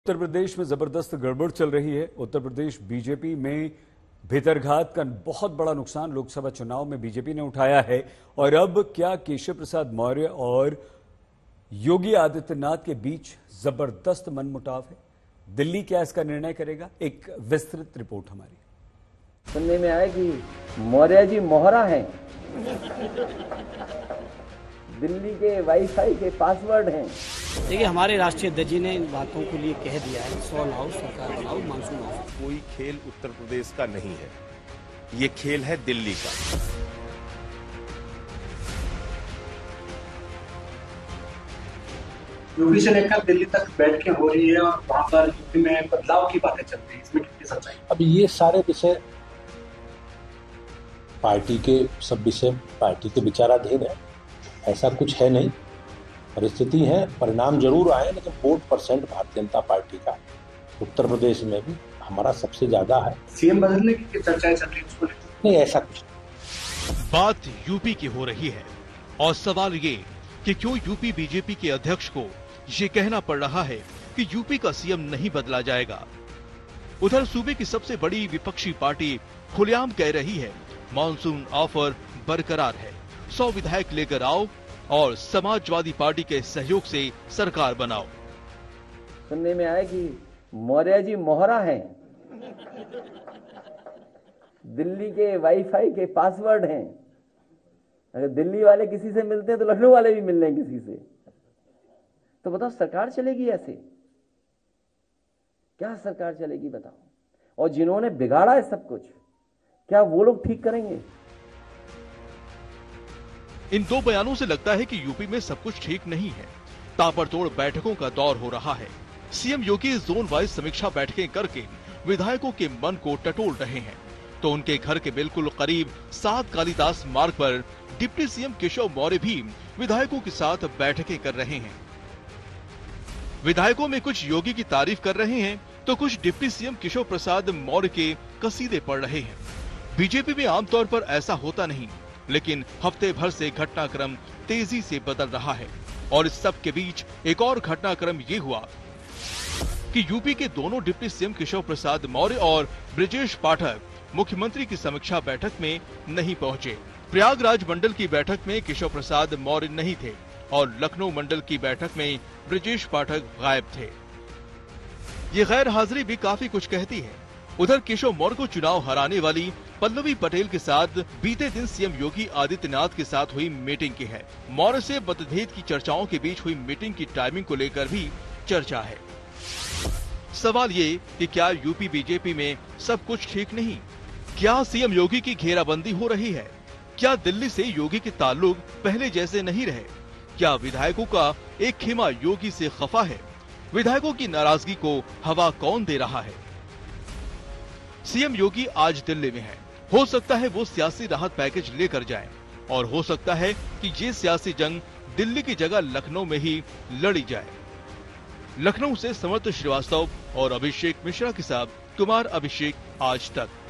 उत्तर प्रदेश में जबरदस्त गड़बड़ चल रही है। उत्तर प्रदेश बीजेपी में भीतरघात का बहुत बड़ा नुकसान लोकसभा चुनाव में बीजेपी ने उठाया है। और अब क्या केशव प्रसाद मौर्य और योगी आदित्यनाथ के बीच जबरदस्त मनमुटाव है? दिल्ली क्या इसका निर्णय करेगा? एक विस्तृत रिपोर्ट हमारी। सुनने में आया कि मौर्य जी मोहरा हैं, दिल्ली के वाईफाई के पासवर्ड हैं। देखिए, हमारे राष्ट्रीय अध्यक्ष जी ने इन बातों के लिए कह दिया है, 100 लाओ सरकार बनाओ, मानसून आओ। कोई खेल उत्तर प्रदेश का नहीं है, ये खेल है दिल्ली का। यूपी से लेकर दिल्ली तक बैठ के हो रही है और वहां पर यूपी में बदलाव की बातें चल रही है, इसमें कितनी सच्चाई? अब ये सारे विषय पार्टी के सब विषय पार्टी के विचाराधीन है, ऐसा कुछ है नहीं। परिस्थिति है, परिणाम जरूर आए, लेकिन vote percent Bharatiya Janata party का उत्तर प्रदेश में भी हमारा सबसे ज्यादा है। सीएम बदलने की चर्चाएं चल रही है, नहीं ऐसा कुछ नहीं। बात यूपी की हो रही है और सवाल ये कि क्यों यूपी बीजेपी के अध्यक्ष को ये कहना पड़ रहा है कि यूपी का सीएम नहीं बदला जाएगा। उधर सूबे की सबसे बड़ी विपक्षी पार्टी खुलेआम कह रही है मॉनसून ऑफर बरकरार है, 100 विधायक लेकर आओ और समाजवादी पार्टी के सहयोग से सरकार बनाओ। सुनने में आया कि मौर्य जी मोहरा हैं, दिल्ली के वाईफाई के पासवर्ड हैं। अगर दिल्ली वाले किसी से मिलते हैं तो लखनऊ वाले भी मिल रहे हैं किसी से। तो बताओ, सरकार चलेगी ऐसे? क्या सरकार चलेगी बताओ? और जिन्होंने बिगाड़ा है सब कुछ, क्या वो लोग ठीक करेंगे? इन दो बयानों से लगता है कि यूपी में सब कुछ ठीक नहीं है। ताबड़तोड़ बैठकों का दौर हो रहा है। सीएम योगी जोन वाइज समीक्षा बैठकें करके विधायकों के मन को टटोल रहे हैं। तो उनके घर के बिल्कुल करीब 7 कालिदास मार्ग पर डिप्टी सीएम केशव मौर्य भी विधायकों के साथ बैठकें कर रहे हैं। विधायकों में कुछ योगी की तारीफ कर रहे हैं तो कुछ डिप्टी सीएम केशव प्रसाद मौर्य के कसीदे पढ़ रहे हैं। बीजेपी में आमतौर पर ऐसा होता नहीं, लेकिन हफ्ते भर से घटनाक्रम तेजी से बदल रहा है। और इस सब के बीच एक और घटनाक्रम ये हुआ कि यूपी के दोनों डिप्टी सीएम केशव प्रसाद मौर्य और ब्रजेश पाठक मुख्यमंत्री की समीक्षा बैठक में नहीं पहुंचे। प्रयागराज मंडल की बैठक में केशव प्रसाद मौर्य नहीं थे और लखनऊ मंडल की बैठक में ब्रजेश पाठक गायब थे। ये गैर हाजिरी भी काफी कुछ कहती है। उधर केशव मौर्य को चुनाव हराने वाली पल्लवी पटेल के साथ बीते दिन सीएम योगी आदित्यनाथ के साथ हुई मीटिंग की है। मौर्य से मतभेद की चर्चाओं के बीच हुई मीटिंग की टाइमिंग को लेकर भी चर्चा है। सवाल ये कि क्या यूपी बीजेपी में सब कुछ ठीक नहीं? क्या सीएम योगी की घेराबंदी हो रही है? क्या दिल्ली से योगी के ताल्लुक पहले जैसे नहीं रहे? क्या विधायकों का एक खेमा योगी से खफा है? विधायकों की नाराजगी को हवा कौन दे रहा है? सीएम योगी आज दिल्ली में है। हो सकता है वो सियासी राहत पैकेज लेकर जाएं और हो सकता है कि ये सियासी जंग दिल्ली की जगह लखनऊ में ही लड़ी जाए। लखनऊ से समर्थ श्रीवास्तव और अभिषेक मिश्रा के साथ कुमार अभिषेक, आज तक।